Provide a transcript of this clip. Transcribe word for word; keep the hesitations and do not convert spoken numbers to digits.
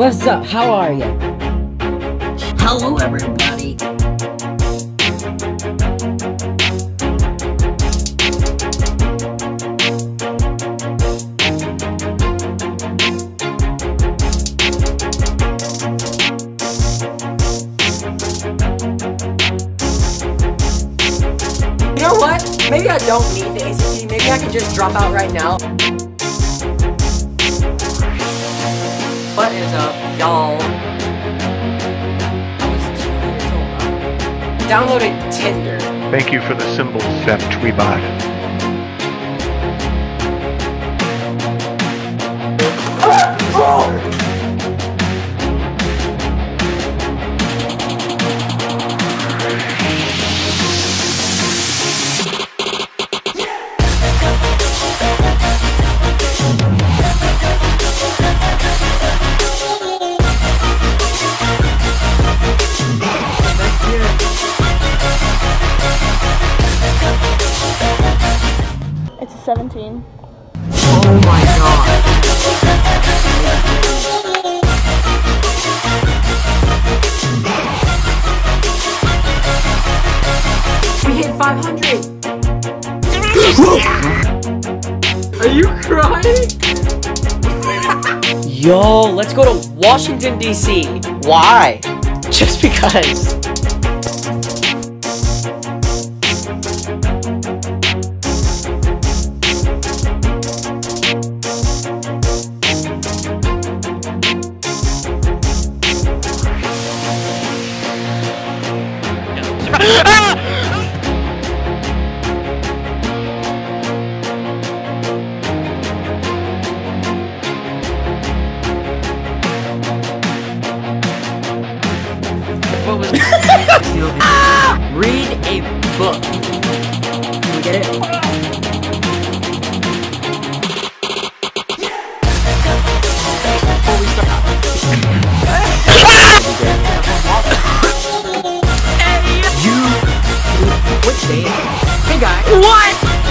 What's up? How are you? Hello, everybody. You know what? Maybe I don't need the A C T. Maybe I can just drop out right now. What is up, y'all? I was two years old. Downloaded Tinder. Thank you for the symbols, BepTweBot. Oh! It's a seventeen. Oh my god. We hit five hundred! Are you crying? Yo, let's go to Washington, D C Why? Just because. What was Read a book. Can we get it? Before we start. You. Which day? Hey guys. What?